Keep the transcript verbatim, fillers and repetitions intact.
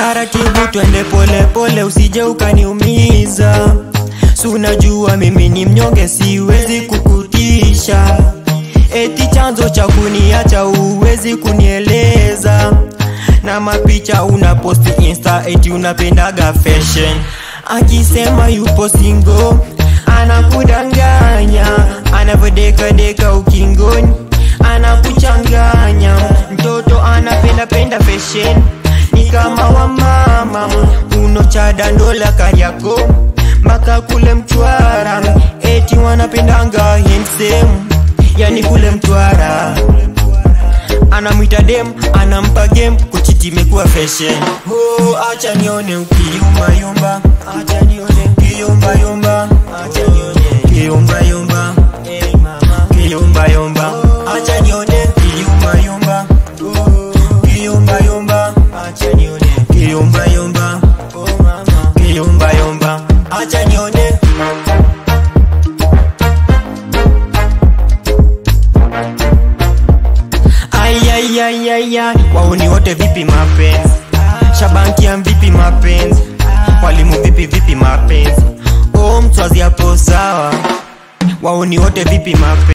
taratibu twende pole pole usije ukaniumiza. Si unajua mimi ni mnyonge siwezi kukutisha. Eti chanzo cha kuniacha uwezi kunieleza. Na mapicha unaposti insta eti unapendaga fashion. Akisema yupo single anakudanganya. Anavodeka deka ukingoni anakuchanganya. Mtoto anapenda penda fashion ni kama wa mama. Uno chada ndola Kariako mpaka kule Mtwara. Eti wanapendanga handsome yani kule Mtwara. Anamwita dem anampa game kuchiti imekuwa fashion. Oh acha nione ukiyumba yumba, acha nione ukiyumba yumba, acha nione ukiyumba yumba, eh mama ukiyumba yumba, acha nione ukiyumba yumba, ukiyumba yumba, acha nione ukiyumba yumba, oh mama ukiyumba yumba, acha nione. Ayayayaya, wauni wote vipi mapenzi? Shabankia vipi mapenzi? Walimu vipi vipi mapenzi? Oh mtwazi hapo sawa. Wauni wote vipi mapenzi?